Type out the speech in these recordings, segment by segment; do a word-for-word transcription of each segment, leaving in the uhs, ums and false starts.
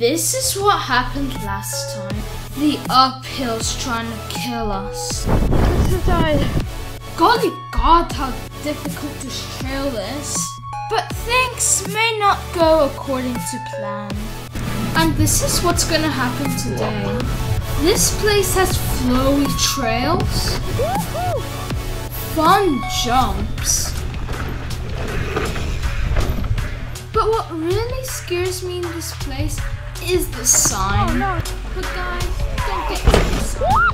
This is what happened last time. The uphill's trying to kill us. Golly God, how difficult this trail is. But things may not go according to plan. And this is what's gonna happen today. This place has flowy trails, fun jumps. But what really scares me in this place is the sign. Oh, no. But guys, don't get to the sign.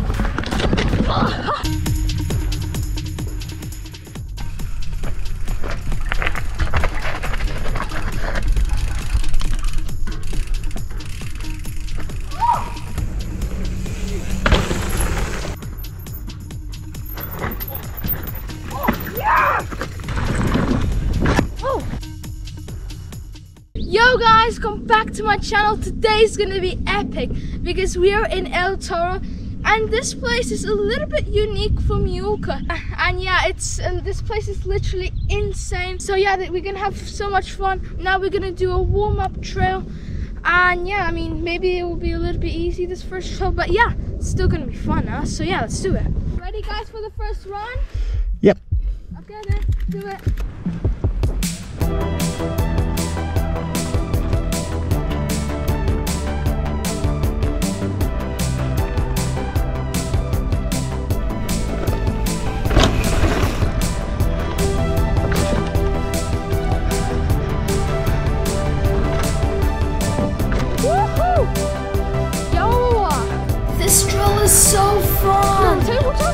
Yo guys, come back to my channel. Today's gonna be epic because we are in El Toro and this place is a little bit unique for Mallorca. And yeah, it's uh, this place is literally insane. So yeah, we're gonna have so much fun. Now we're gonna do a warm-up trail. And yeah, I mean, maybe it will be a little bit easy this first trail, but yeah, it's still gonna be fun, huh? So yeah, let's do it. Ready guys for the first run? Yep. Okay then, do it. So fun! Tabletop?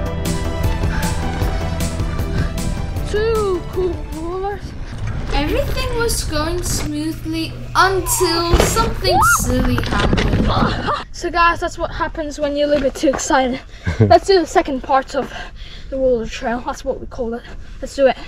Two cool rollers. Everything was going smoothly until something silly happened. So guys, that's what happens when you're a little bit too excited. Let's do the second part of the roller trail. That's what we call it. Let's do it.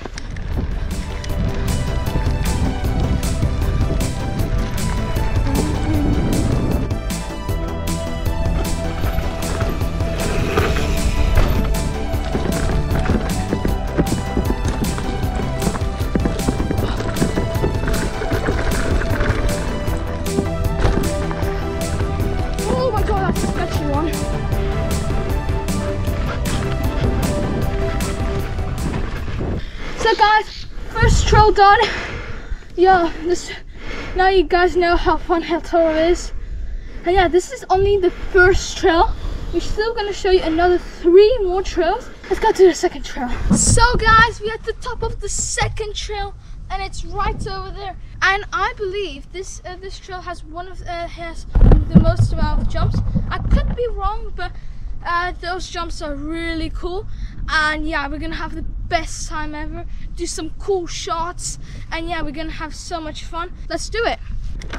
So guys, first trail done. Yeah, this now you guys know how fun El Toro is. And yeah, this is only the first trail. We're still gonna show you another three more trails. Let's go to the second trail. So guys, we're at the top of the second trail and it's right over there. And I believe this uh, this trail has one of uh, has the most amount of jumps. I could be wrong, but uh, those jumps are really cool. And yeah, we're gonna have the best time ever, do some cool shots, and yeah, we're gonna have so much fun. Let's do it.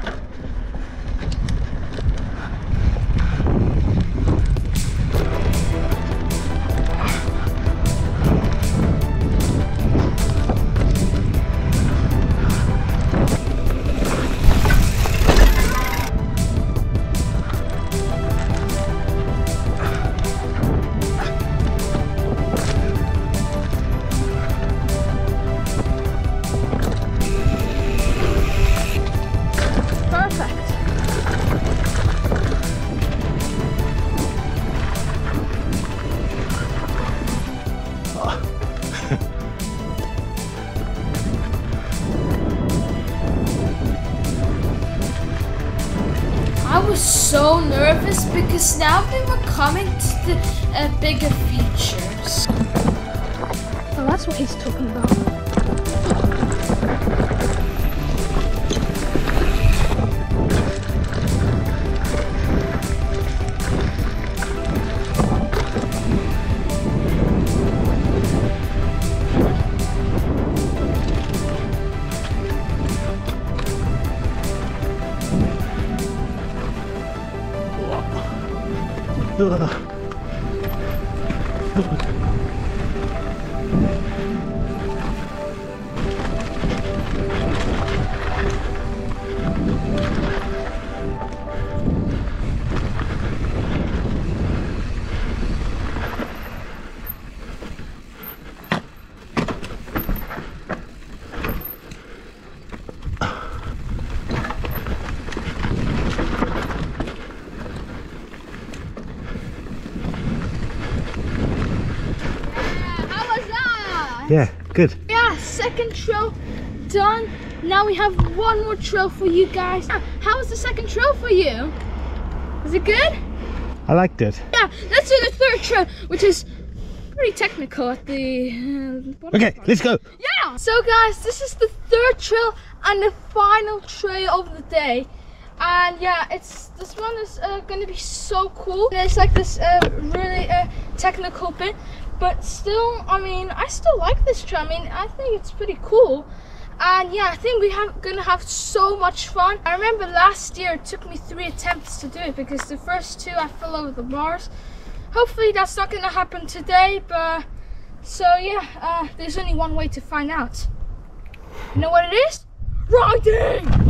I was so nervous because now we were coming to the uh, bigger features. Well, that's what he's talking about. Ugh. Yeah, good. Yeah, second trail done. Now we have one more trail for you guys. How was the second trail for you? Was it good? I liked it. Yeah, let's do the third trail, which is pretty technical at the uh, Okay, let's go. Yeah. So guys, this is the third trail and the final trail of the day. And yeah, it's this one is uh, gonna be so cool. There's like this uh, really uh, technical bit, but still, I mean, I still like this trail. I mean, I think it's pretty cool. And yeah, I think we have gonna have so much fun. I remember last year it took me three attempts to do it because the first two I fell over the bars. Hopefully that's not gonna happen today, but so yeah, uh, there's only one way to find out. You know what it is? Riding!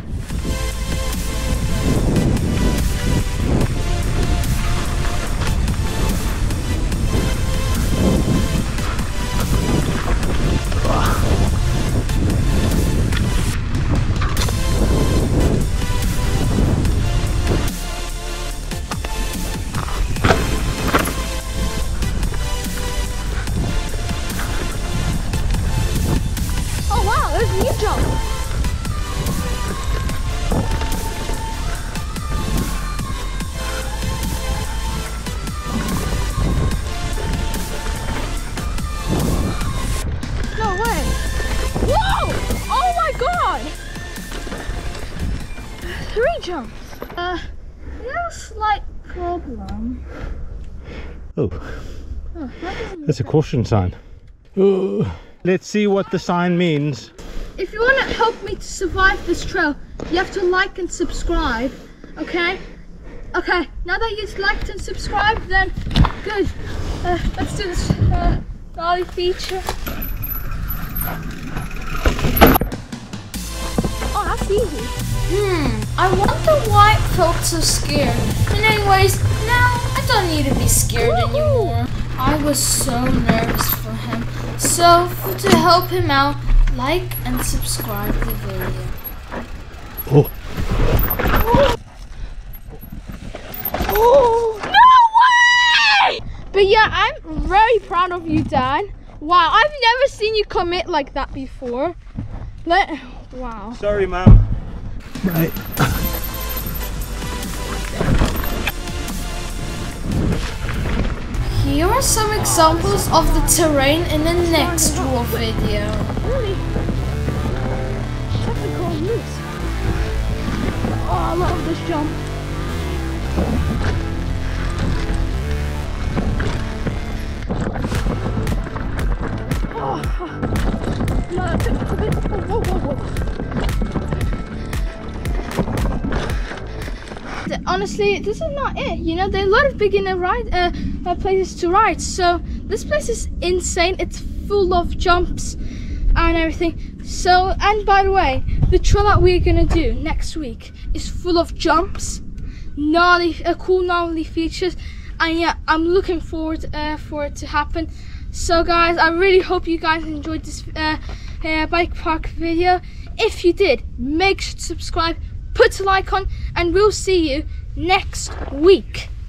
Three jumps. Uh, we have a slight problem. Oh, Oh, that that's a caution sign. Oh. Let's see what the sign means. If you want to help me to survive this trail, you have to like and subscribe, okay? Okay, now that you've liked and subscribed, then good. Uh, let's do this uh, dolly feature. Oh, that's easy. Hmm, I wonder why it felt so scared. And anyways, now I don't need to be scared anymore. I was so nervous for him. So, for, to help him out, like and subscribe the video. Oh. Oh, no way! But yeah, I'm very proud of you, Dad. Wow, I've never seen you commit like that before. Let, wow. Sorry, Mom. Right. Here are some examples of the terrain in the next raw video. Really? Technical moves. Oh, I love this jump. Oh, another technical bit. Whoa, whoa, whoa, whoa. Honestly, this is not it. You know, there are a lot of beginner ride uh, uh, places to ride. So this place is insane. It's full of jumps and everything. So, and by the way, the trail that we're gonna do next week is full of jumps, gnarly, uh, cool gnarly features, and yeah, I'm looking forward uh, for it to happen. So, guys, I really hope you guys enjoyed this uh, uh, bike park video. If you did, make sure to subscribe, put a like on, and we'll see you next week.